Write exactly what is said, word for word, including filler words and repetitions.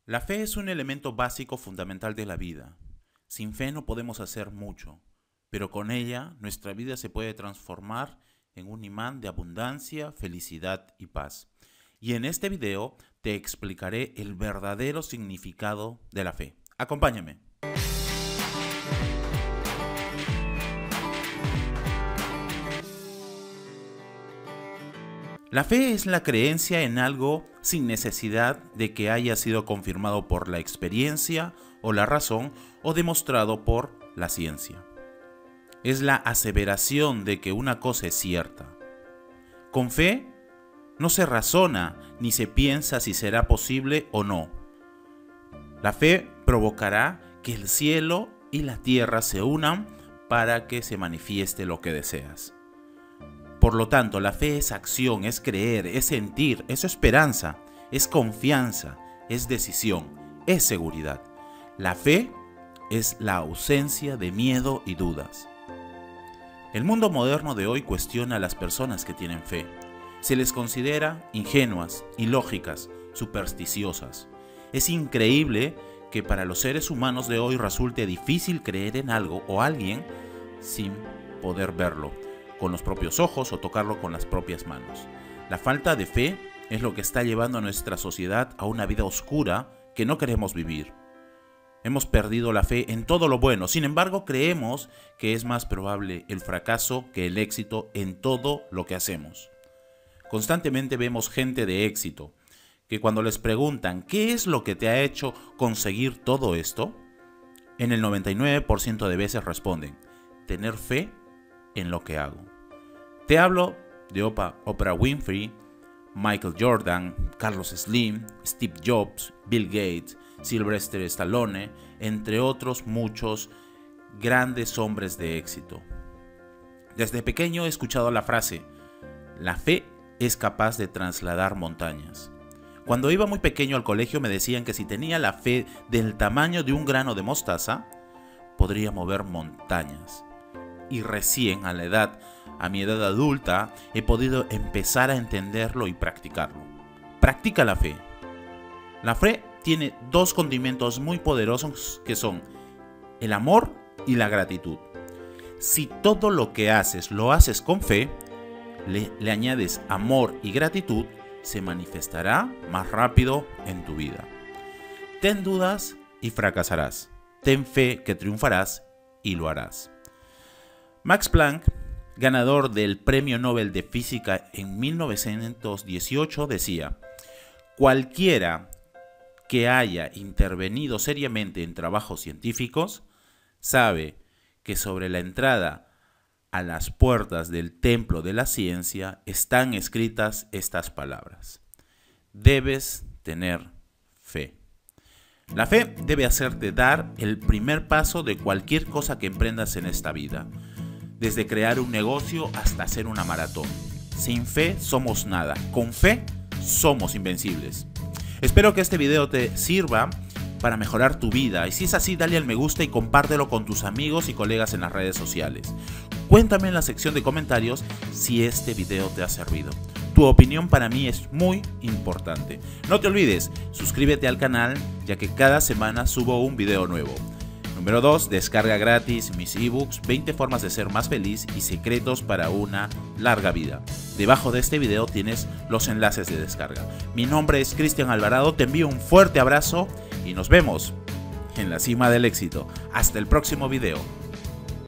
La fe es un elemento básico fundamental de la vida. Sin fe no podemos hacer mucho, pero con ella nuestra vida se puede transformar en un imán de abundancia, felicidad y paz. Y en este video te explicaré el verdadero significado de la fe. Acompáñame. La fe es la creencia en algo sin necesidad de que haya sido confirmado por la experiencia o la razón o demostrado por la ciencia. Es la aseveración de que una cosa es cierta. Con fe no se razona ni se piensa si será posible o no. La fe provocará que el cielo y la tierra se unan para que se manifieste lo que deseas. Por lo tanto, la fe es acción, es creer, es sentir, es esperanza, es confianza, es decisión, es seguridad. La fe es la ausencia de miedo y dudas. El mundo moderno de hoy cuestiona a las personas que tienen fe. Se les considera ingenuas, ilógicas, supersticiosas. Es increíble que para los seres humanos de hoy resulte difícil creer en algo o alguien sin poder verlo con los propios ojos o tocarlo con las propias manos. La falta de fe es lo que está llevando a nuestra sociedad a una vida oscura que no queremos vivir. Hemos perdido la fe en todo lo bueno, sin embargo creemos que es más probable el fracaso que el éxito en todo lo que hacemos. Constantemente vemos gente de éxito que cuando les preguntan ¿qué es lo que te ha hecho conseguir todo esto? En el noventa y nueve por ciento de veces responden tener fe en lo que hago. Te hablo de Oprah Winfrey, Michael Jordan, Carlos Slim, Steve Jobs, Bill Gates, Sylvester Stallone, entre otros muchos grandes hombres de éxito. Desde pequeño he escuchado la frase, la fe es capaz de trasladar montañas. Cuando iba muy pequeño al colegio me decían que si tenía la fe del tamaño de un grano de mostaza, podría mover montañas. Y recién a la edad, a mi edad adulta, he podido empezar a entenderlo y practicarlo. Practica la fe. La fe tiene dos condimentos muy poderosos que son el amor y la gratitud. Si todo lo que haces lo haces con fe, le, le añades amor y gratitud, se manifestará más rápido en tu vida. Ten dudas y fracasarás. Ten fe que triunfarás y lo harás. Max Planck, ganador del Premio Nobel de Física en mil novecientos dieciocho, decía: cualquiera que haya intervenido seriamente en trabajos científicos sabe que sobre la entrada a las puertas del templo de la ciencia están escritas estas palabras: debes tener fe. La fe debe hacerte dar el primer paso de cualquier cosa que emprendas en esta vida. Desde crear un negocio hasta hacer una maratón. Sin fe somos nada, con fe somos invencibles. Espero que este video te sirva para mejorar tu vida y si es así dale al me gusta y compártelo con tus amigos y colegas en las redes sociales. Cuéntame en la sección de comentarios si este video te ha servido. Tu opinión para mí es muy importante. No te olvides, suscríbete al canal ya que cada semana subo un video nuevo. Número dos. Descarga gratis mis ebooks, veinte formas de ser más feliz y secretos para una larga vida. Debajo de este video tienes los enlaces de descarga. Mi nombre es Cristian Alvarado, te envío un fuerte abrazo y nos vemos en la cima del éxito. Hasta el próximo video.